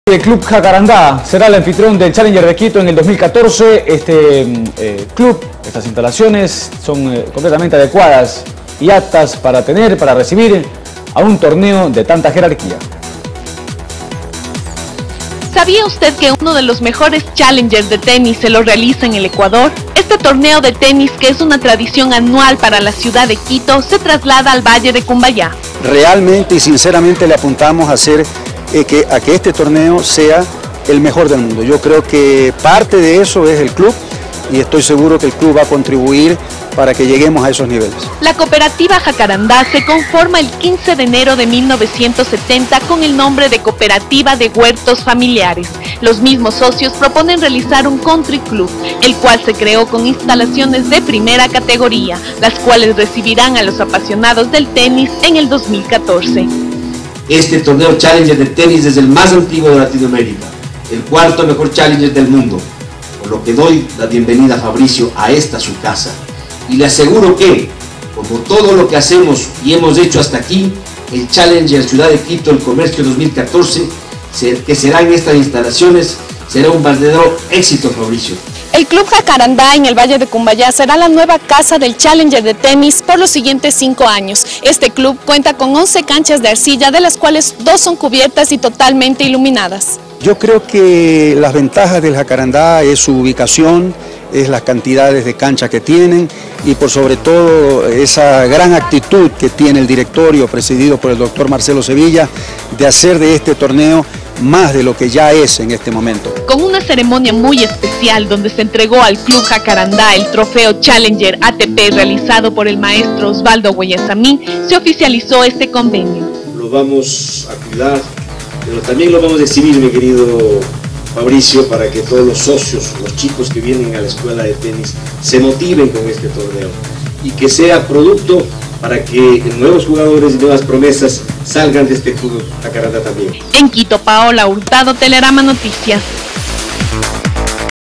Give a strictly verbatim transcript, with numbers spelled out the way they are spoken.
El Club Jacarandá será el anfitrión del Challenger de Quito en el dos mil catorce. Este eh, club, estas instalaciones son eh, completamente adecuadas y aptas para tener, para recibir a un torneo de tanta jerarquía. ¿Sabía usted que uno de los mejores Challengers de tenis se lo realiza en el Ecuador? Este torneo de tenis, que es una tradición anual para la ciudad de Quito, se traslada al Valle de Cumbayá. Realmente y sinceramente le apuntamos a, hacer, eh, que, a que este torneo sea el mejor del mundo. Yo creo que parte de eso es el club y estoy seguro que el club va a contribuir para que lleguemos a esos niveles. La cooperativa Jacarandá se conforma el quince de enero de mil novecientos setenta con el nombre de Cooperativa de Huertos Familiares. Los mismos socios proponen realizar un country club, el cual se creó con instalaciones de primera categoría, las cuales recibirán a los apasionados del tenis en el dos mil catorce. Este torneo Challenger de tenis es el más antiguo de Latinoamérica, el cuarto mejor Challenger del mundo, por lo que doy la bienvenida a Fabricio a esta su casa. Y le aseguro que, como todo lo que hacemos y hemos hecho hasta aquí, el Challenger Ciudad de Quito, el Comercio dos mil catorce, que será en estas instalaciones, será un verdadero éxito, Fabricio. El Club Jacarandá en el Valle de Cumbayá será la nueva casa del Challenger de tenis por los siguientes cinco años. Este club cuenta con once canchas de arcilla, de las cuales dos son cubiertas y totalmente iluminadas. Yo creo que las ventajas del Jacarandá es su ubicación, es las cantidades de cancha que tienen y por sobre todo esa gran actitud que tiene el directorio presidido por el doctor Marcelo Sevilla de hacer de este torneo más de lo que ya es en este momento. Con una ceremonia muy especial donde se entregó al Club Jacarandá el trofeo Challenger A T P realizado por el maestro Osvaldo Guayasamín, se oficializó este convenio. Lo vamos a cuidar, pero también lo vamos a exhibir, mi querido Fabricio, para que todos los socios, los chicos que vienen a la escuela de tenis, se motiven con este torneo y que sea producto para que nuevos jugadores y nuevas promesas salgan de este club Jacarandá también. En Quito, Paola Hurtado, Telerama Noticias.